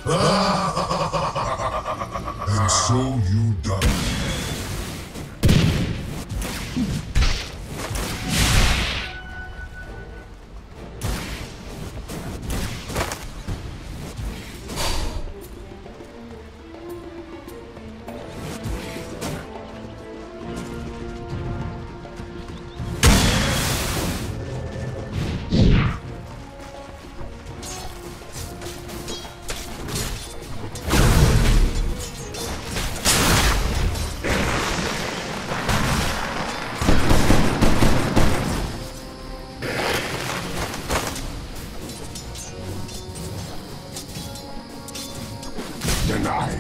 And so you die. Denied.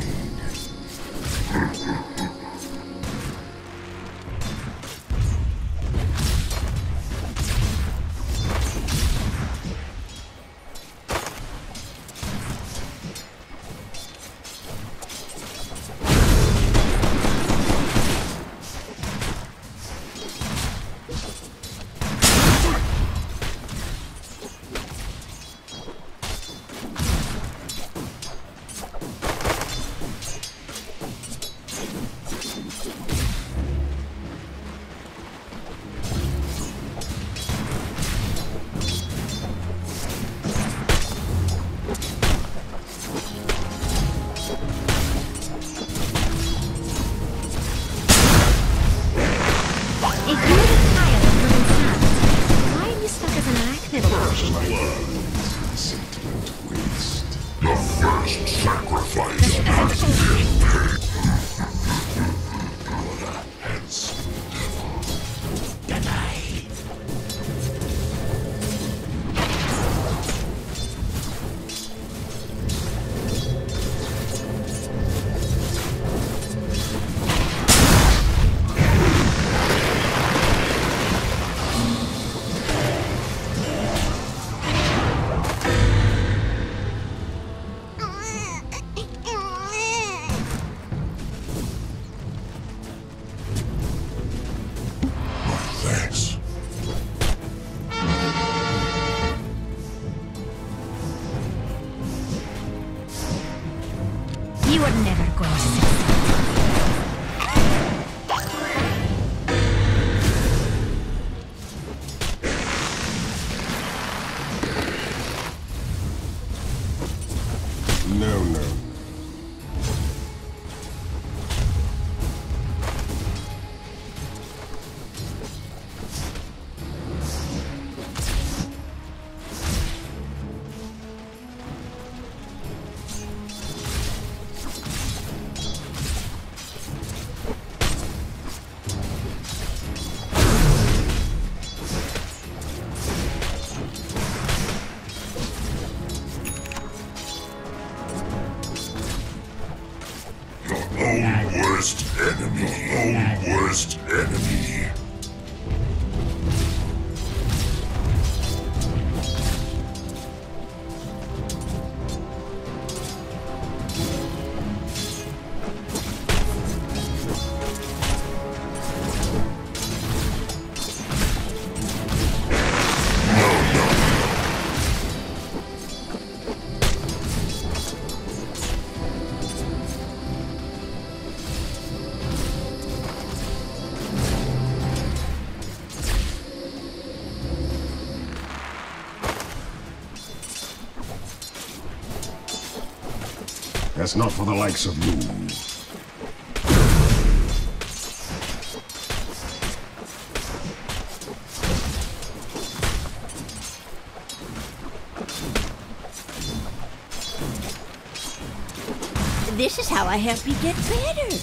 The first sacrifice has been paid. What a handsome devil. Denied. Thanks. You are never going to succeed. No. Own worst enemy. Own worst enemy. That's not for the likes of you. This is how I help you get better.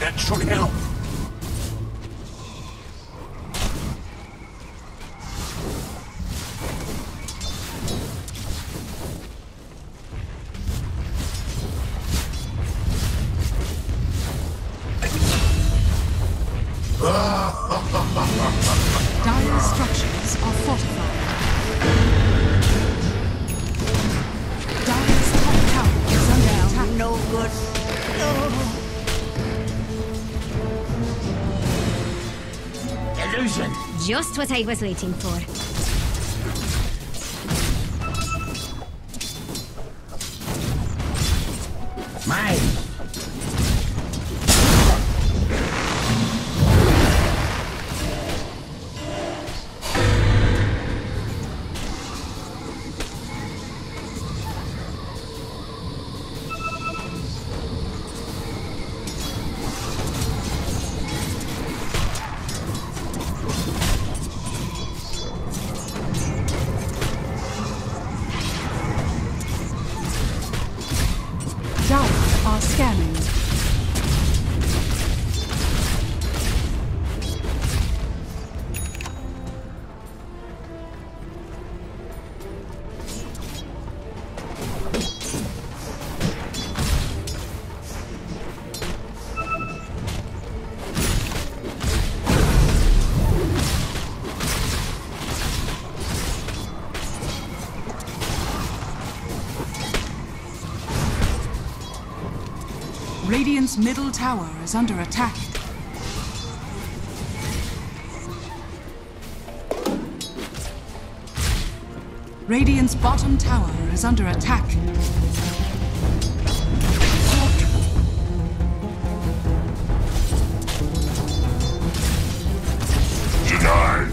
That should help. Dire structures are fortified. Dire's top tower is under attack. No good. Illusion. Just what I was waiting for. Mine. Dire are scanning. Radiant's middle tower is under attack. Radiant's bottom tower is under attack. Denied.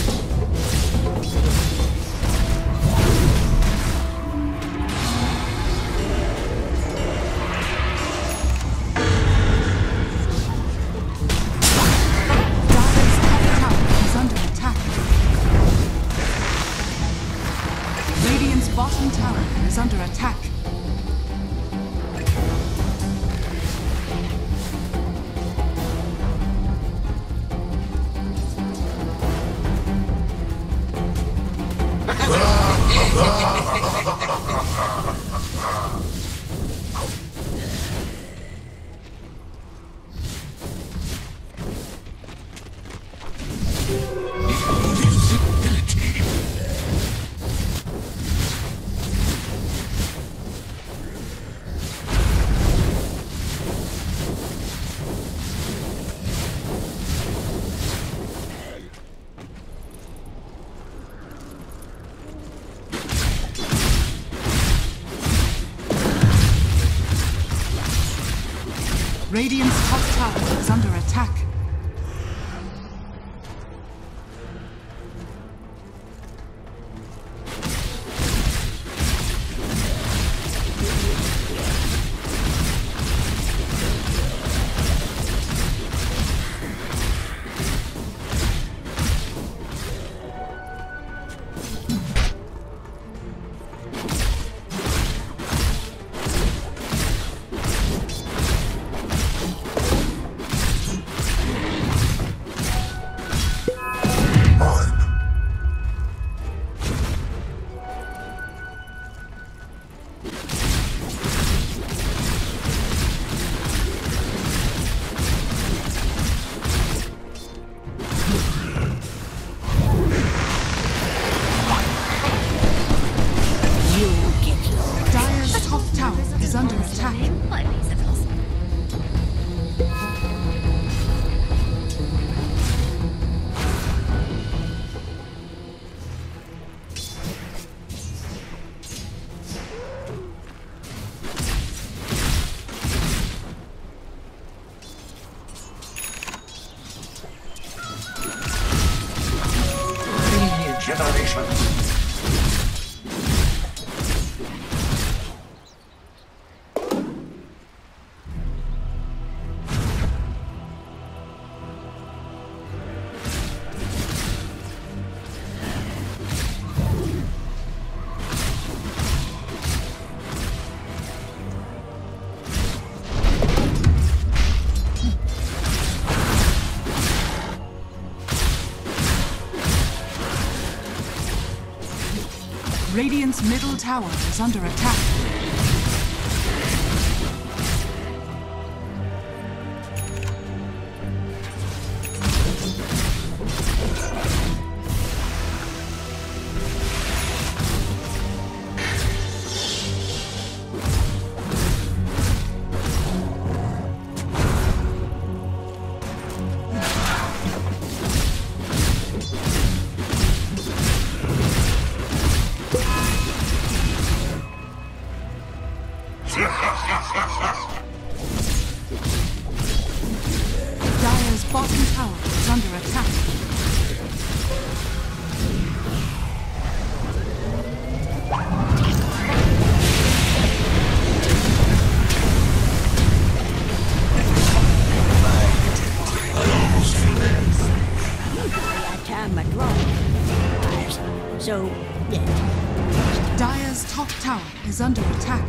Dire's top tower is under attack. Radiant's bottom tower is under attack. Radiant's top tower is under attack. Radiant's middle tower is under attack. Dire's bottom tower is under attack. So, yeah. Dire's top tower is under attack.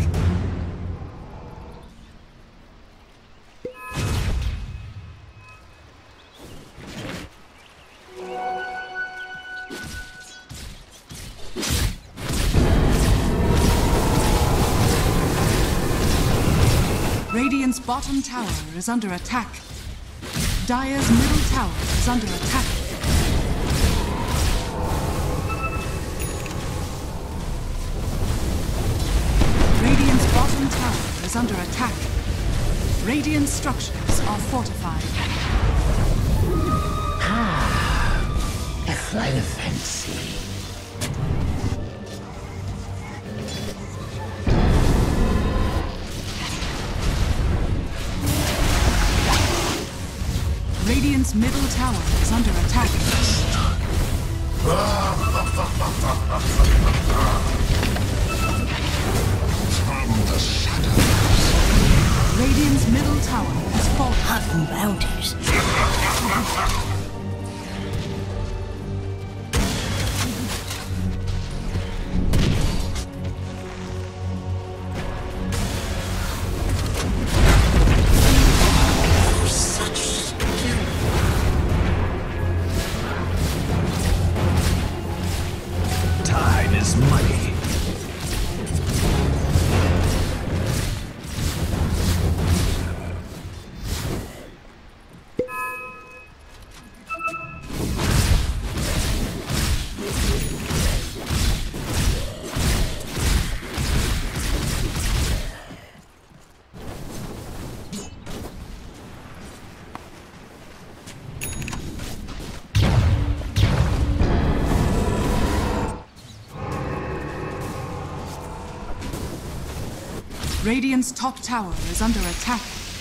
Radiant's bottom tower is under attack. Dire's middle tower is under attack. Radiant's bottom tower is under attack. Radiant structures are fortified. A flight of fancy. Radiant's middle tower is under attack. From the shadows. Radiant's middle tower has fallen. Hunting bounties. Time is money. Radiant's top tower is under attack.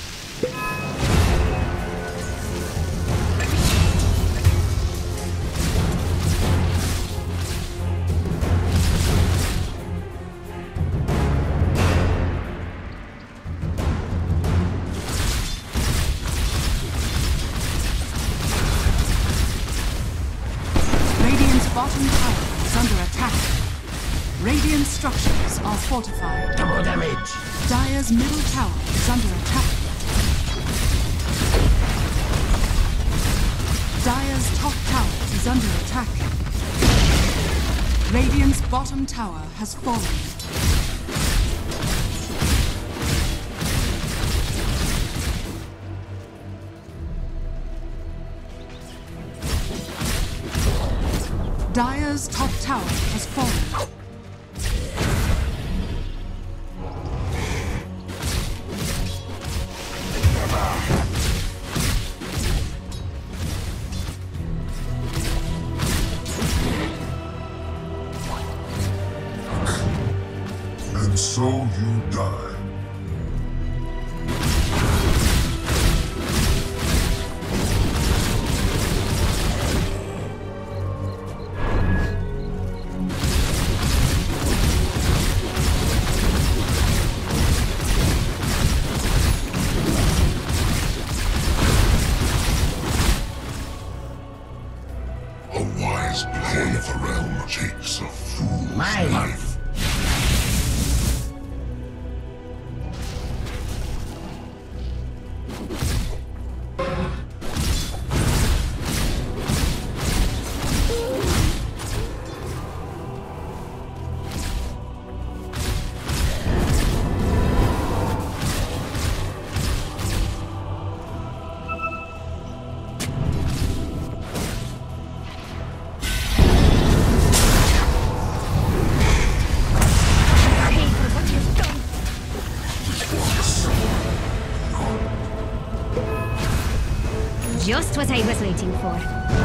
Radiant's bottom tower is under attack. Radiant structures are fortified. Double damage. Dire's middle tower is under attack. Dire's top tower is under attack. Radiant's bottom tower has fallen. Dire's top tower has fallen. And so you die. A wise play of the realm takes a fool's life. Just what I was waiting for.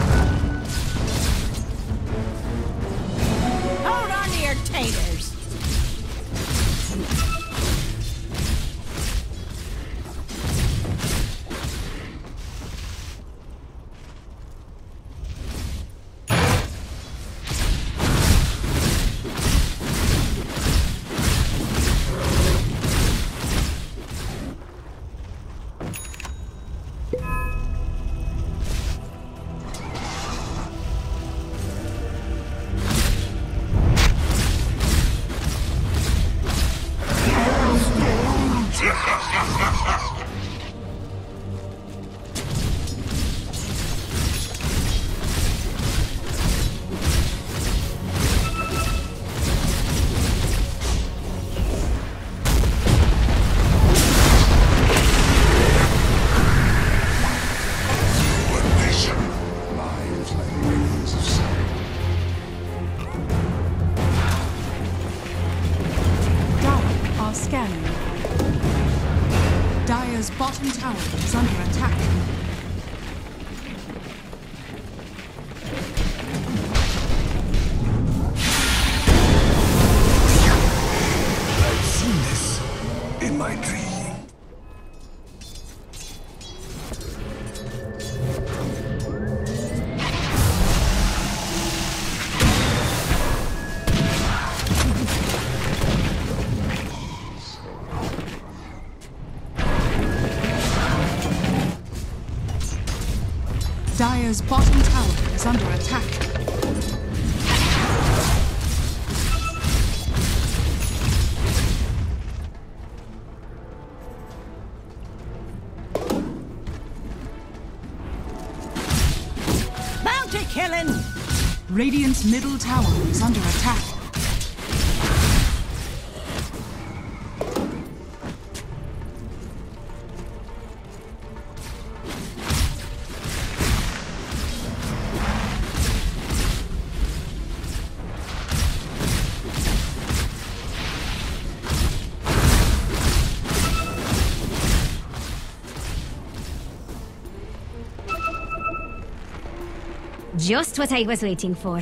Hold on to your taters. Scanning. Dire's bottom tower is under attack. I've seen this in my dream. Dire's bottom tower is under attack. Bounty killing! Radiant's middle tower is under attack. Just what I was waiting for.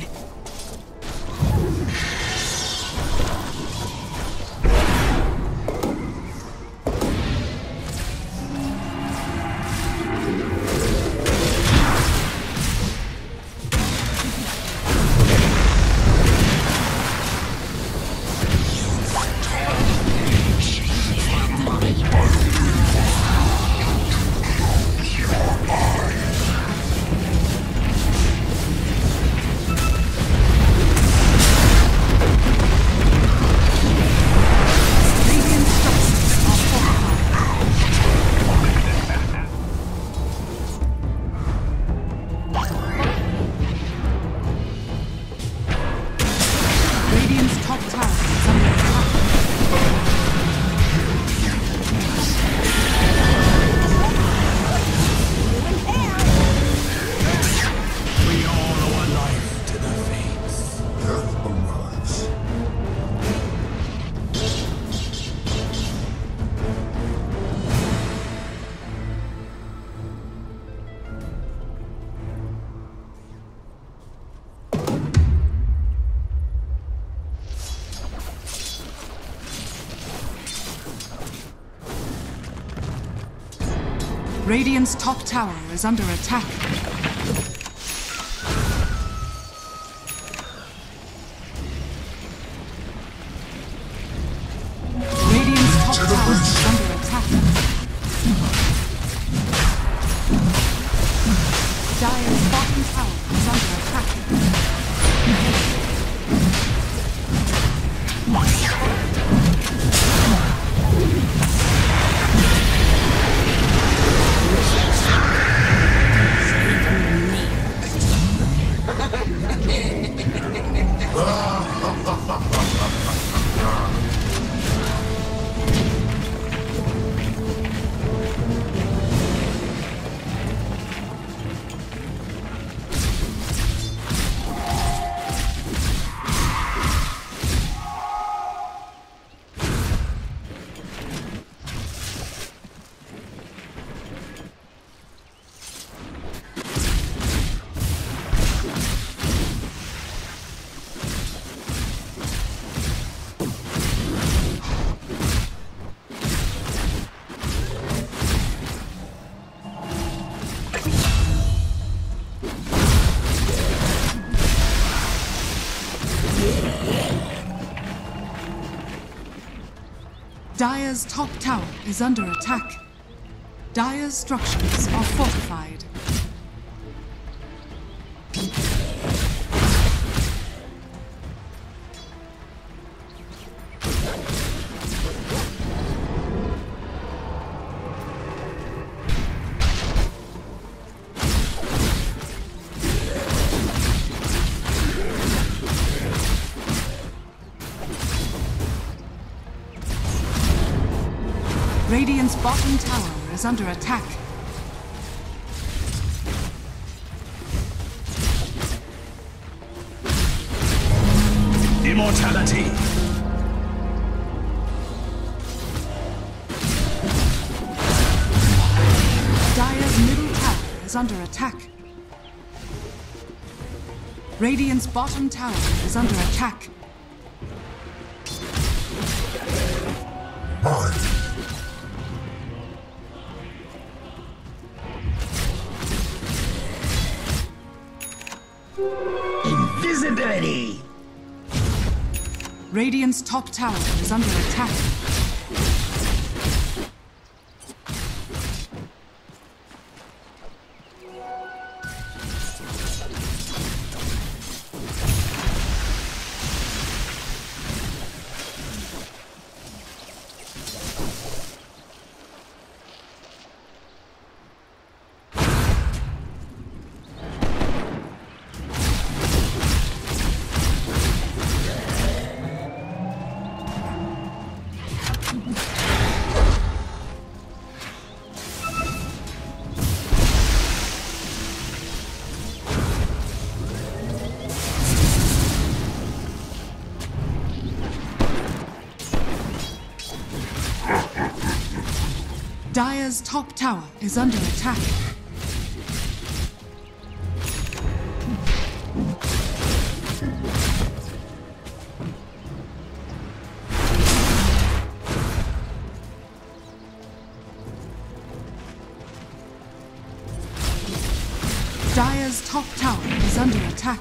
Radiant's top tower is under attack. Radiant's top tower is under attack. Dire's bottom tower is under attack. Dire's top tower is under attack. Dire's structures are fortified. Radiant's bottom tower is under attack. Immortality. Dire's middle tower is under attack. Radiant's bottom tower is under attack. Invisibility. Radiant's top tower is under attack. Dire's top tower is under attack. Dire's top tower is under attack.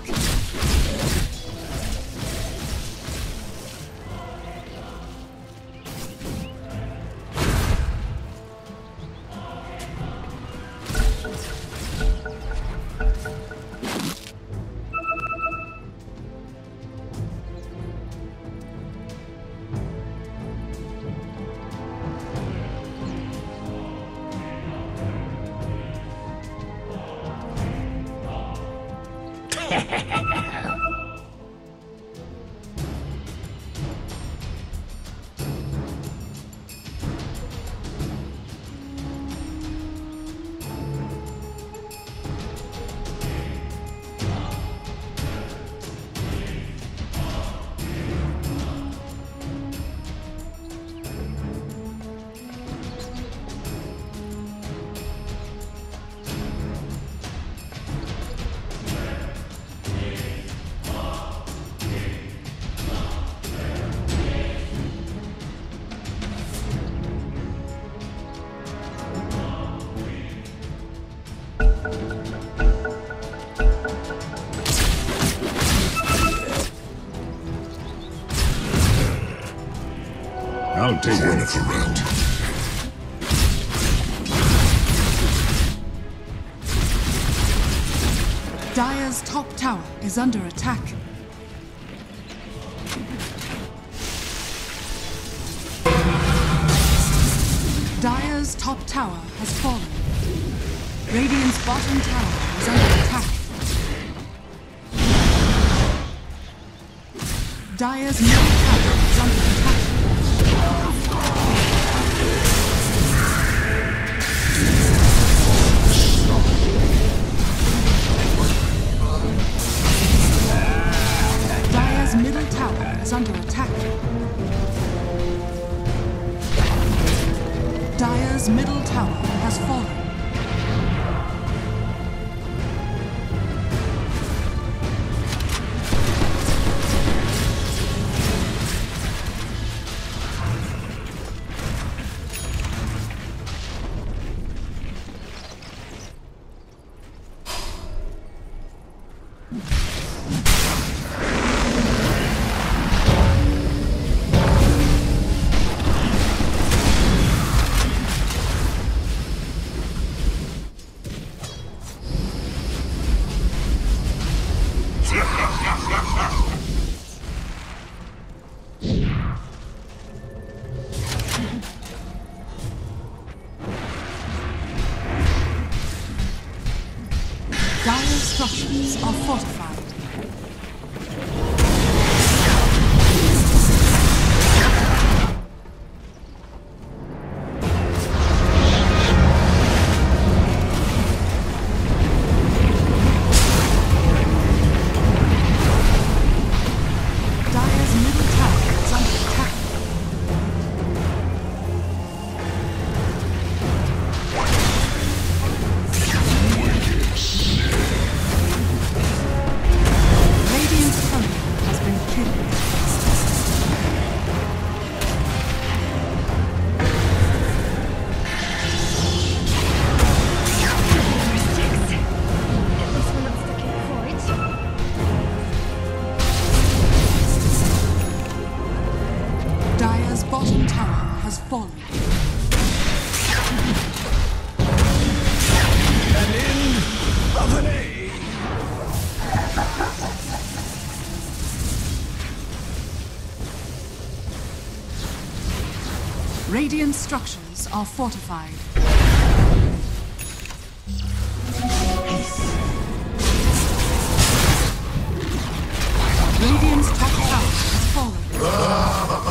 I'll take One it. of the round. Dire's top tower is under attack. Dire's top tower has fallen. Radiant's bottom tower is under attack. Dire's middle tower is under attack. Dire's middle tower is under attack. Dire's middle tower has fallen. Dire structures are fortified. Dire's middle tower is under attack. Radiant's courier has been killed. At least we're not stuck in a void. Dire's bottom tower has fallen. An end of an age. Radiant structures are fortified. Radiant's top tower has fallen.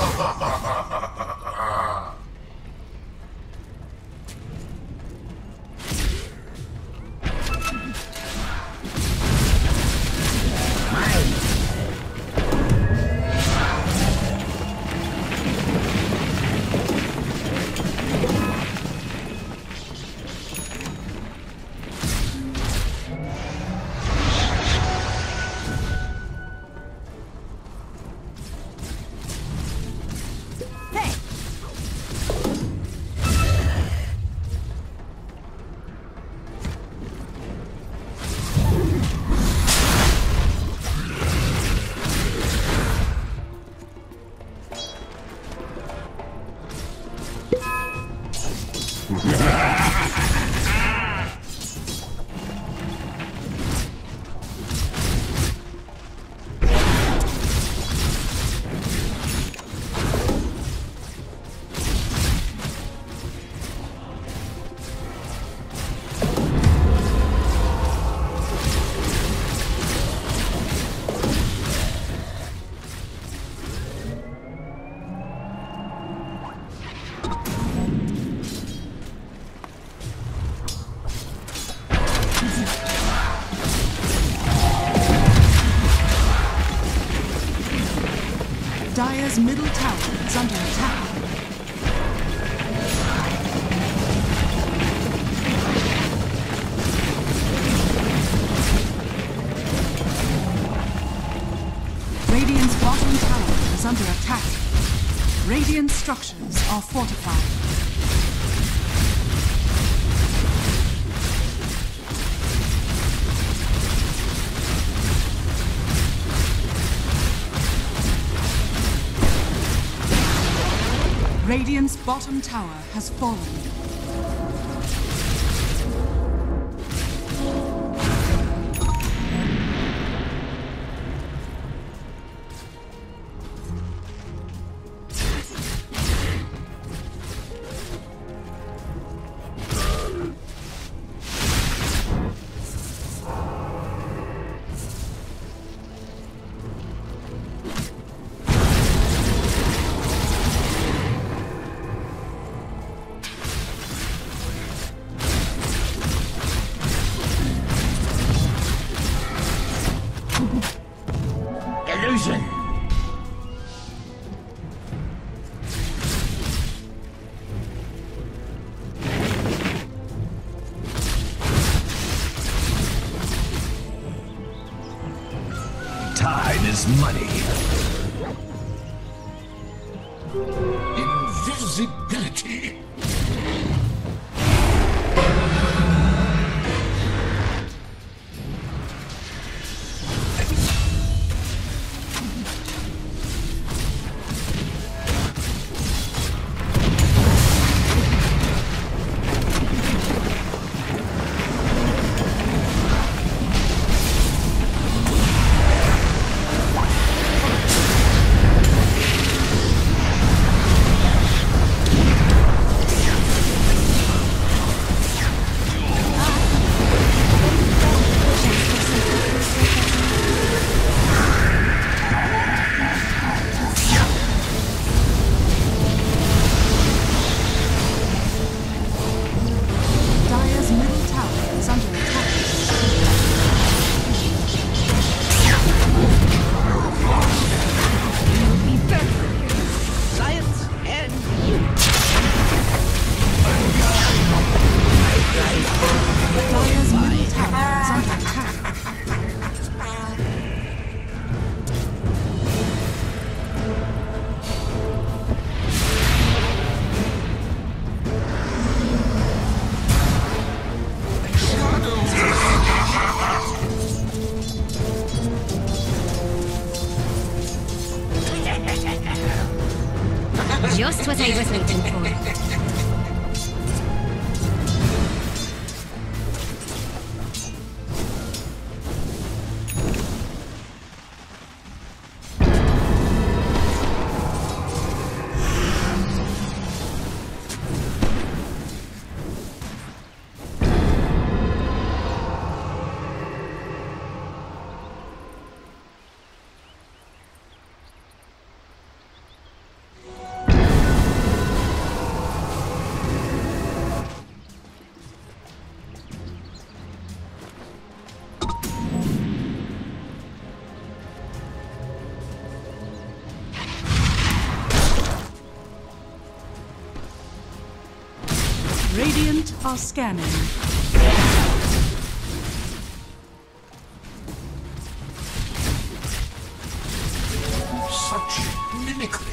Dire's middle tower is under attack. Radiant's bottom tower is under attack. Radiant structures are fortified. Radiant's bottom tower has fallen. Illusion. Time is money. Invisibility. Just what I was waiting for. Radiant are scanning. Such mimicry.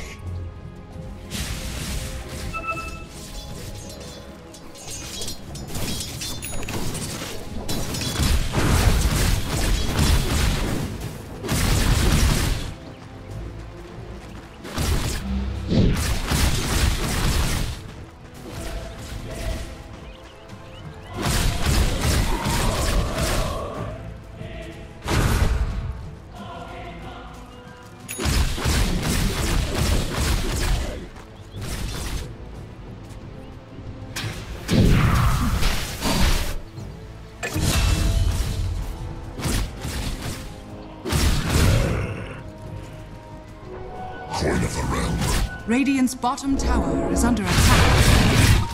Coin of the realm. Radiant's bottom tower is under attack.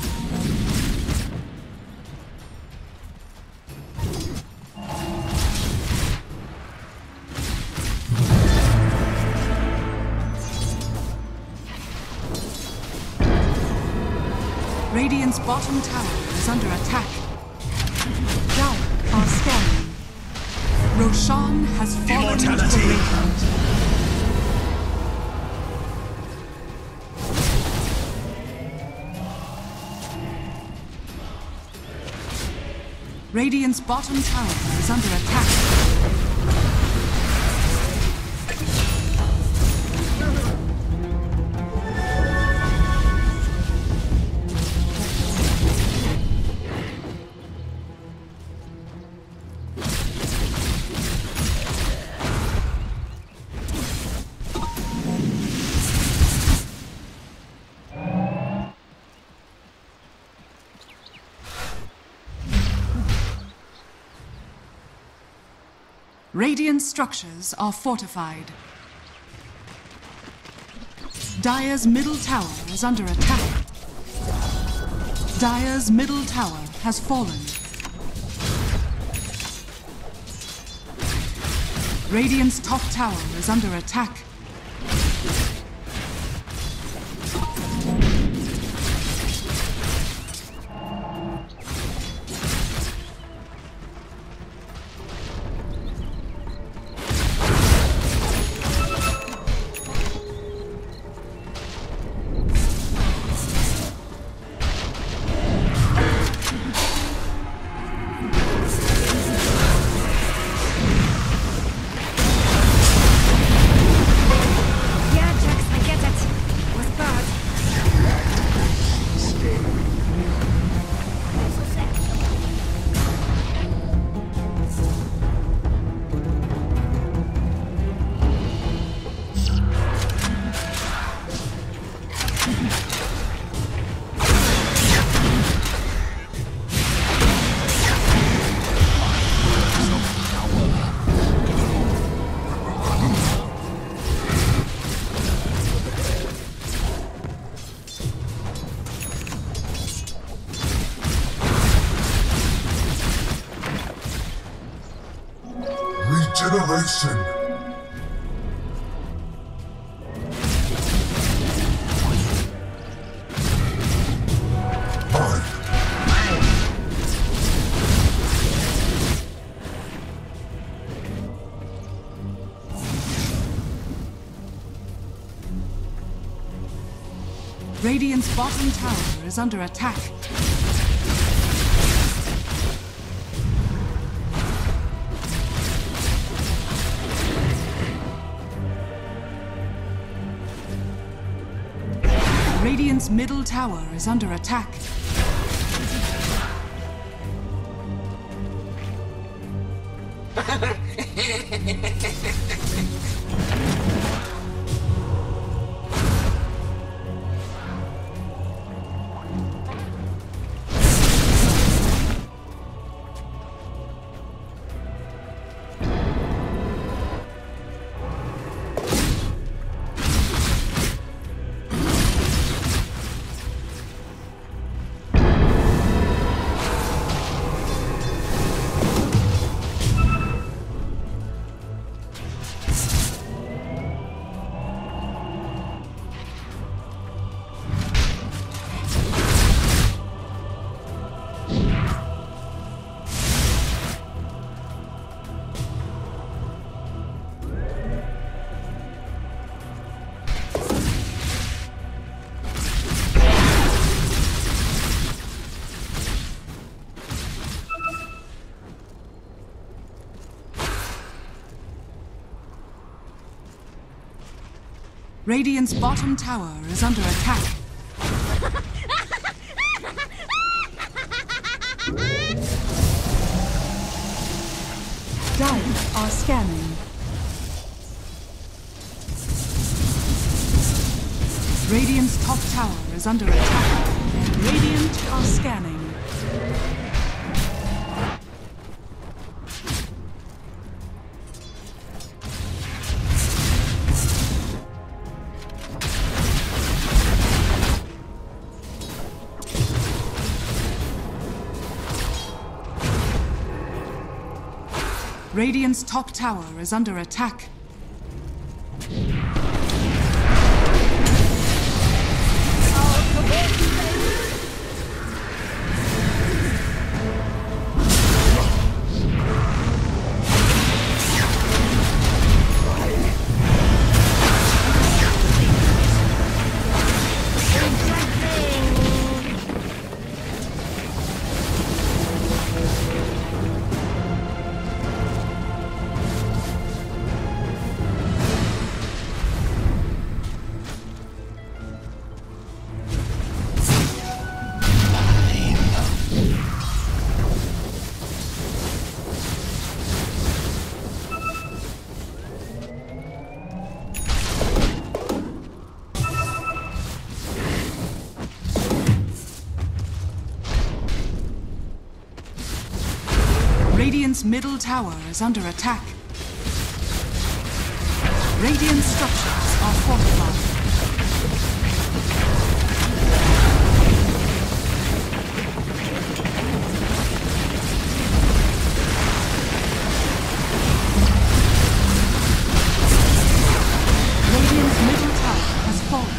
Radiant's bottom tower is under attack. Dire are scanning. Roshan has fallen into the Radiant. Radiant's bottom tower is under attack. Radiant structures are fortified. Dire's middle tower is under attack. Dire's middle tower has fallen. Radiant's top tower is under attack. Regeneration. Radiant's bottom tower is under attack. Radiant's middle tower is under attack. Radiant's bottom tower is under attack. Dire are scanning. Radiant's top tower is under attack, and Radiant are scanning. Radiant's top tower is under attack. Radiant's middle tower is under attack. Radiant structures are fortified. Radiant's middle tower has fallen.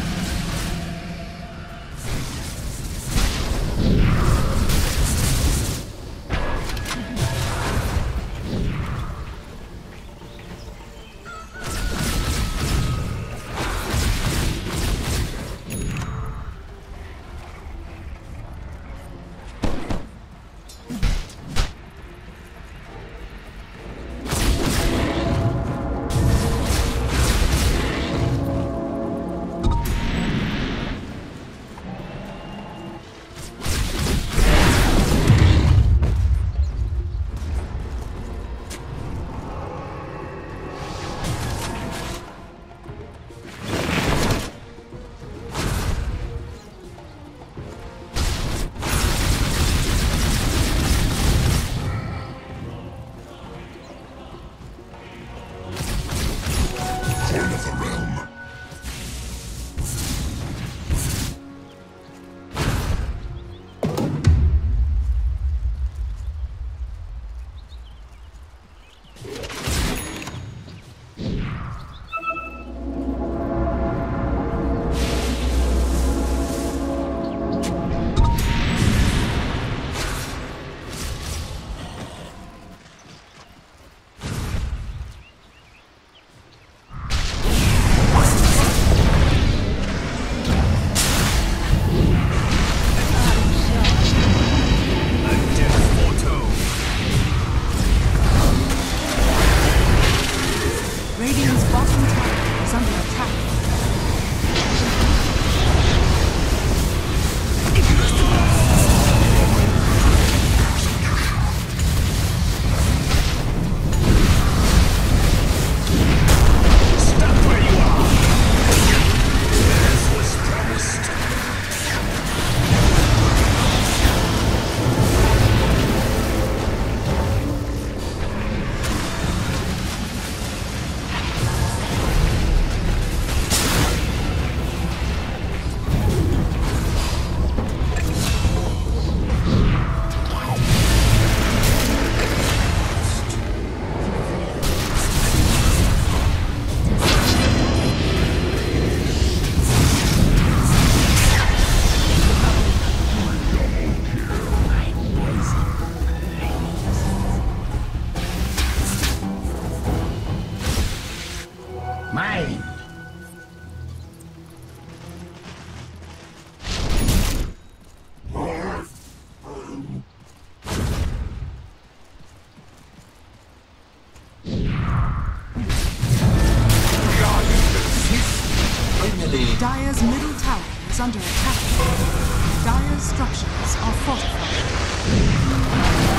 Dire's middle tower is under attack. Dire's structures are fortified.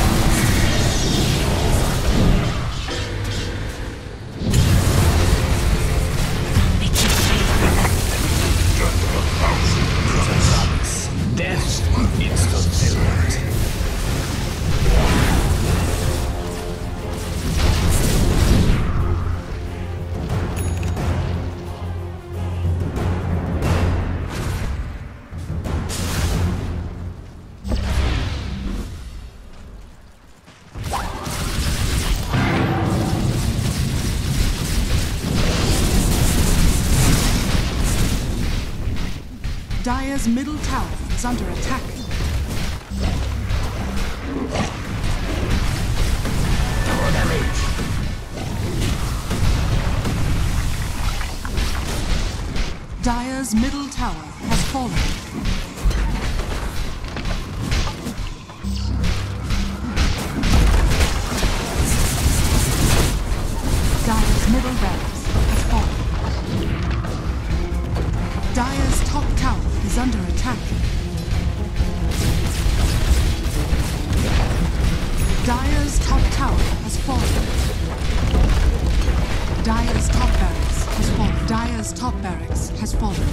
Death instant alert. Dire's middle tower is under attack. Dire's middle tower has fallen. Dire's middle barracks has fallen. Dire's top tower is under attack. Dire's top tower has fallen. Dire's top barracks has fallen. Dire's top barracks has fallen.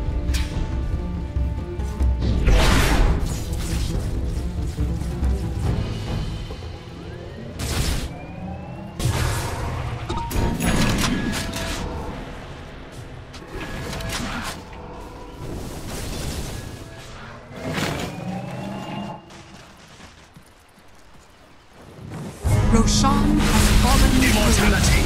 Roshan has fallen. Immortality.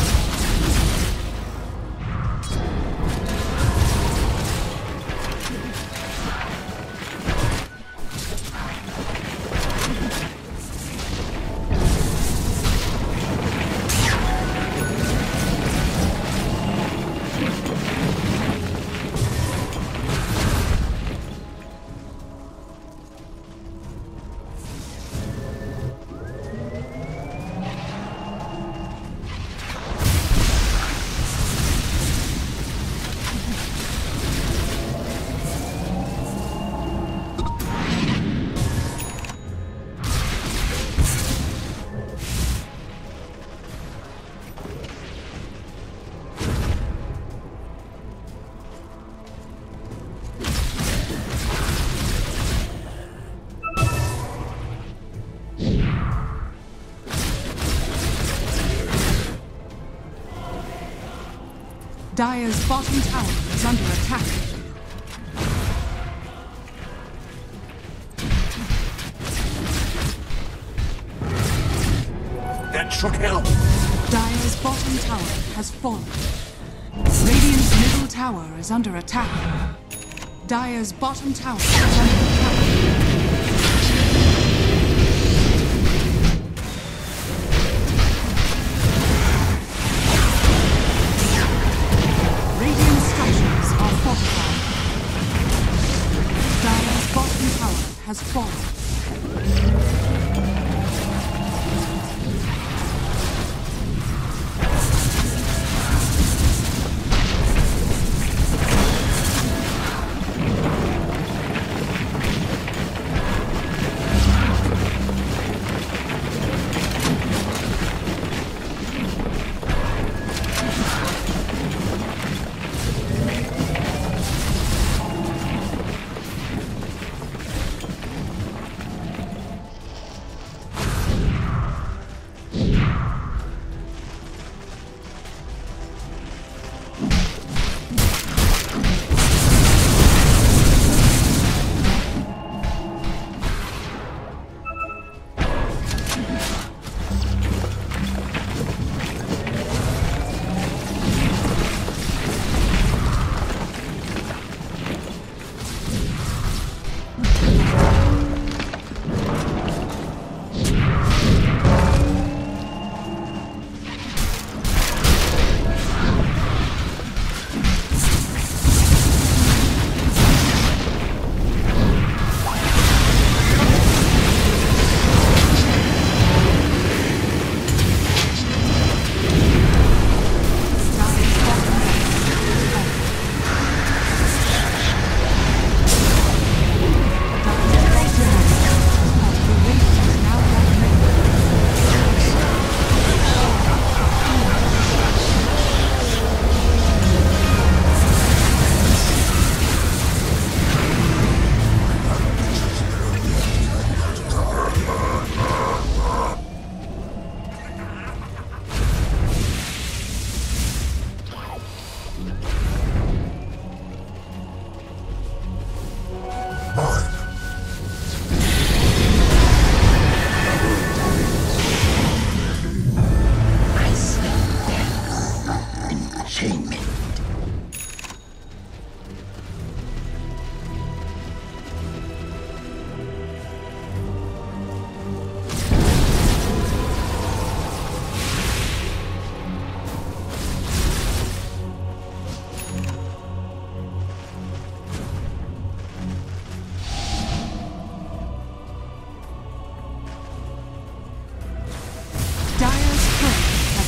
Dire's bottom tower is under attack. That should help. Dire's bottom tower has fallen. Radiant's middle tower is under attack. Dire's bottom tower is under attack. Radiant structures are fortified. Dire's bottom tower has fallen.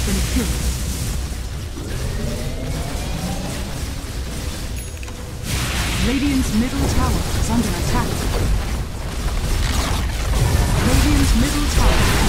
been killed. Radiant's middle tower is under attack. Radiant's middle tower